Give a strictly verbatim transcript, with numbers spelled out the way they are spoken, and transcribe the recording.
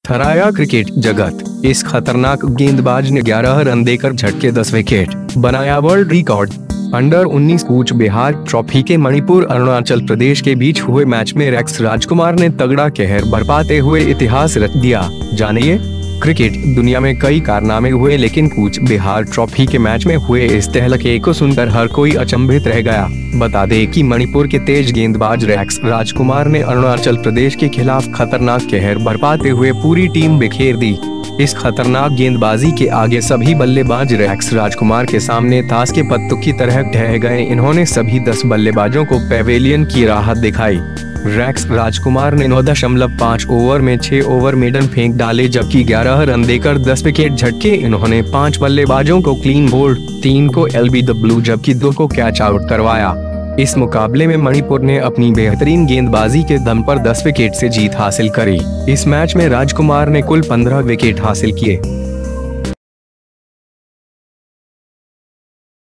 थरथराया cricket जगत। इस खतरनाक गेंदबाज ने ग्यारह रन देकर झटके दस विकेट, बनाया वर्ल्ड रिकॉर्ड। अंडर उन्नीस कूच बिहार ट्रॉफी के मणिपुर अरुणाचल प्रदेश के बीच हुए मैच में रेक्स राजकुमार ने तगड़ा कहर बरपाते हुए इतिहास रच दिया। जानिए, क्रिकेट दुनिया में कई कारनामे हुए, लेकिन कूच बिहार ट्रॉफी के मैच में हुए इस तहलके को सुनकर हर कोई अचंभित रह गया। बता दें कि मणिपुर के तेज गेंदबाज रेक्स राजकुमार ने अरुणाचल प्रदेश के खिलाफ खतरनाक कहर बरपाते हुए पूरी टीम बिखेर दी। इस खतरनाक गेंदबाजी के आगे सभी बल्लेबाज रेक्स राजकुमार के सामने ताश के पत्तों की तरह ढह गए। इन्होंने सभी दस बल्लेबाजों को पेवेलियन की राहत दिखाई। रेक्स राजकुमार ने नौ दशमलव पाँच ओवर में छह ओवर मेडन फेंक डाले, जबकि ग्यारह रन देकर दस विकेट झटके। इन्होंने पांच बल्लेबाजों को क्लीन बोल्ड, तीन को एलबीडब्ल्यू जबकि दो को कैच आउट करवाया। इस मुकाबले में मणिपुर ने अपनी बेहतरीन गेंदबाजी के दम पर दस विकेट से जीत हासिल करी। इस मैच में राजकुमार ने कुल पंद्रह विकेट हासिल किए।